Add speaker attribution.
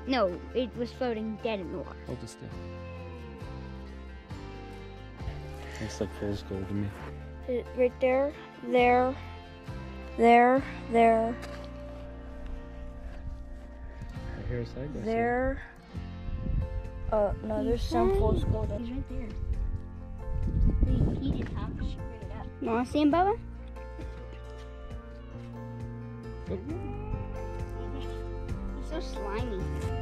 Speaker 1: No, it was floating dead in the water.
Speaker 2: Hold it still. Looks like fool's gold to me.
Speaker 1: Right there, there, there, there,
Speaker 2: Right here, side by
Speaker 1: there. No, there's some fool's gold.
Speaker 3: He's right there. He did top straight up.
Speaker 1: You want to see him, Bubba?
Speaker 2: Oh.
Speaker 1: He's so slimy.